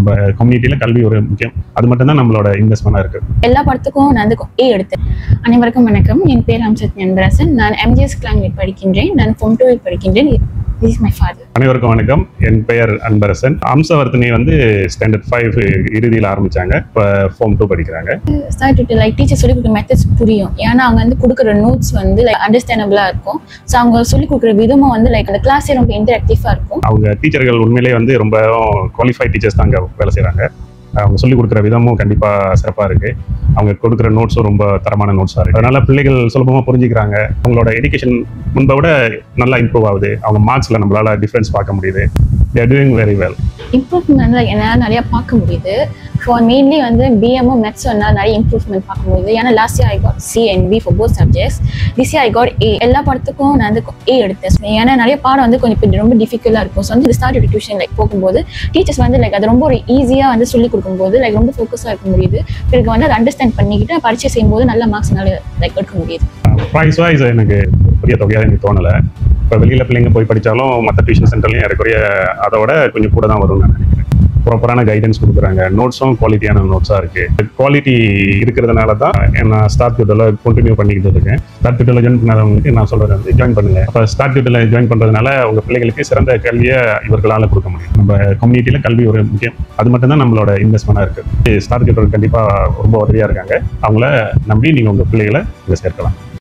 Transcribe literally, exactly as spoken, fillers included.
நம்ம கம்யூனிட்டியில கல்வி ஒரு முக்கியம். அது மட்டும் தான் நம்மளோட இன்வெஸ்ட்மெண்டா இருக்கு. எல்லா படத்துக்கும் நான் வந்து ஏ எடுத்தேன். அனைவருக்கும் வணக்கம். என் பேர் அம்சத் ஞானராசன். நான் எம்ஜிஎஸ் கிளாங்கில் படிக்கின்றேன். நான் ஃபார்ம் டூவில் படிக்கின்றேன். This is my father. அனைவருக்கும் வணக்கம். என் பெயர் அன்பரசன். அம்சவர்த்தினி வந்து ஸ்டாண்டர்ட் ஃபைவ் இறுதியில் ஆரம்பிச்சாங்க. இப்போ ஃபார்ம் டூ படிக்கிறாங்க. ஸ்டார்ட் லைக் டீச்சர் சொல்லி கொடுக்குற மெத்தட்ஸ் புரியும். ஏன்னா அவங்க வந்து கொடுக்குற நோட்ஸ் வந்து லைக் அண்டர்ஸ்டாண்டபிளா இருக்கும். ஸோ அவங்க சொல்லி கொடுக்குற விதமும் வந்து லைக் அந்த கிளாஸே ரொம்ப இன்டராக்டிவா இருக்கும். அவங்க டீச்சர்கள் உண்மையிலேயே வந்து ரொம்ப குவாலிஃபைட் டீச்சர்ஸ் தான் அங்கே வேலை செய்கிறாங்க. அவங்க சொல்லிக் கொடுக்குற விதமும் கண்டிப்பாக சிறப்பாக இருக்குது. அவங்க கொடுக்குற நோட்ஸும் ரொம்ப தரமான நோட்ஸாக இருக்குது. அதனால் பிள்ளைகள் சுலபமாக புரிஞ்சுக்கிறாங்க. அவங்களோட எஜுகேஷன் முன்பை விட நல்லா இம்ப்ரூவ் ஆகுது. அவங்க மார்க்ஸில் நம்மளால் டிஃப்ரென்ஸ் பார்க்க முடியுது. they are doing very well. Improvement வந்து என்னால் நிறையா பார்க்க முடியுது. ஃபார் மெயின்லி வந்து பிஎம்மும் மெத்ஸ் என்னால் நிறைய இம்ப்ரூவ்மெண்ட் பார்க்க முடியுது. ஏன்னா last year I got C and B for both subjects. This year I got A. எல்லா படத்துக்கும் நான் வந்து ஏ எடுத்தேன். ஏன்னா நிறைய பாடம் வந்து கொஞ்சம் ரொம்ப டிஃபிகல்ட்டாக இருக்கும். ஸோ வந்து ஸ்டார்ட் டியூஷன் லைக் போகும்போது டீச்சர்ஸ் வந்து லைக் அது ரொம்ப ஒரு ஈஸியாக வந்து சொல்லிக் கொடுக்கும்போது லைக் ரொம்ப ஃபோக்கஸாக இருக்க முடியுது. பிறகு வந்து அதை அண்டர்ஸ்டாண்ட் பண்ணிக்கிட்டு பரீட்சை செய்யும்போது நல்ல மார்க்ஸ் என்னால் லைக் எடுக்க முடியுது. ப்ரைஸ் வைஸ் எனக்கு பெரிய தொகையாக எனக்கு தோணலை. இப்போ வெளியில் பிள்ளைங்க போய் படித்தாலும் மற்ற டியூஷன் சென்டர்லையும் ஏறக்குறைய அதோட கொஞ்சம் கூட தான் வரும்னு நான் நினைக்கிறேன். ப்ராப்பரான கைடன்ஸ் கொடுக்குறாங்க. நோட்ஸும் குவாலிட்டியான நோட்ஸாக இருக்குது. குவாலிட்டி இருக்கிறதுனால தான் நான் ஸ்டார்ட் டியூட்டரில் கண்டினியூ பண்ணிக்கிட்டு இருக்கேன். ஸ்டார்ட் டியூட்டரில் ஜாயின் பண்ணவங்களுக்கு நான் சொல்கிறது வந்து ஜாயின் பண்ணுங்கள். அப்போ ஸ்டார்ட் டியூட்டரில் ஜாயின் பண்ணுறதுனால உங்கள் பிள்ளைகளுக்கு சிறந்த கல்வியை இவர்களால் கொடுக்க முடியும். நம்ம கம்யூனிட்டியில் கல்வி ஒரு முக்கியம். அது மட்டும் தான் நம்மளோட இன்வெஸ்ட்மெண்ட்டாக இருக்குது. ஸ்டார்ட் டியூட்டர் கண்டிப்பாக ரொம்ப உதவியாக இருக்காங்க. அவங்கள நம்பி நீங்கள் உங்கள் பிள்ளைகளை இங்கே சேர்க்கலாம்.